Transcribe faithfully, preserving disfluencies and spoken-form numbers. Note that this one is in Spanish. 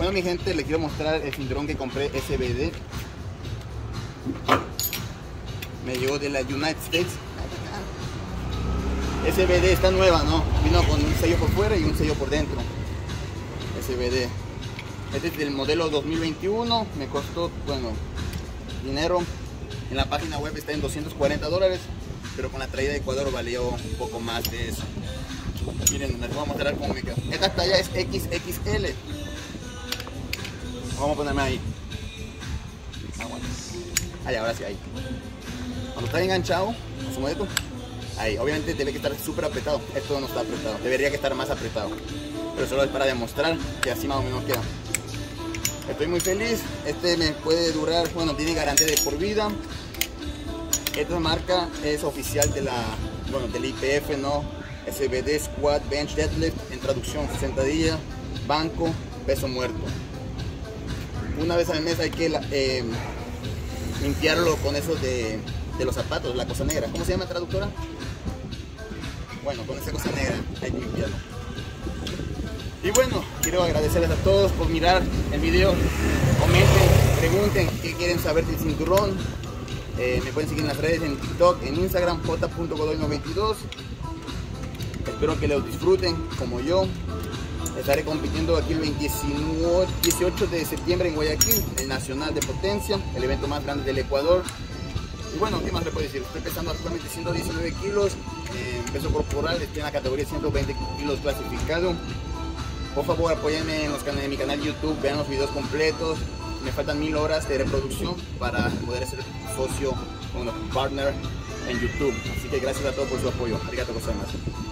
Bueno, mi gente, les quiero mostrar el cinturón que compré S B D. Me llegó de la United States. S B D está nueva, ¿no? Vino con un sello por fuera y un sello por dentro. S B D. Este es del modelo dos mil veintiuno. Me costó, bueno, dinero. En la página web está en doscientos cuarenta dólares, pero con la traída de Ecuador valió un poco más de eso. Miren, les voy a mostrar cómo me quedó. Esta talla es equis equis ele. Vamos a ponerme ahí. Ahí, ahora sí, ahí. Cuando está enganchado a su modelo, ahí, obviamente debe que estar súper apretado. Esto no está apretado, debería que estar más apretado. Pero solo es para demostrar que así más o menos queda. Estoy muy feliz. Este me puede durar, bueno, tiene garantía de por vida. Esta marca es oficial de la, bueno, del I P F, ¿no? S B D Squat Bench Deadlift, en traducción sentadilla, banco, peso muerto. Una vez al mes hay que eh, limpiarlo con eso de, de los zapatos, la cosa negra. ¿Cómo se llama, traductora? Bueno, con esa cosa negra hay que limpiarlo. Y bueno, quiero agradecerles a todos por mirar el video. Comenten, pregunten qué quieren saber del cinturón. Eh, me pueden seguir en las redes, en TikTok, en Instagram, j punto godoy noventa y dos. Espero que lo disfruten como yo. Estaré compitiendo aquí el dieciocho de septiembre en Guayaquil, el Nacional de Potencia, el evento más grande del Ecuador. Y bueno, ¿qué más le puedo decir? Estoy pesando actualmente ciento diecinueve kilos, eh, peso corporal, estoy en la categoría ciento veinte kilos clasificado. Por favor, apóyenme en, los canales, en mi canal de YouTube, vean los videos completos. Me faltan mil horas de reproducción para poder ser socio, bueno, partner en YouTube. Así que gracias a todos por su apoyo. Arigato gozaimasu.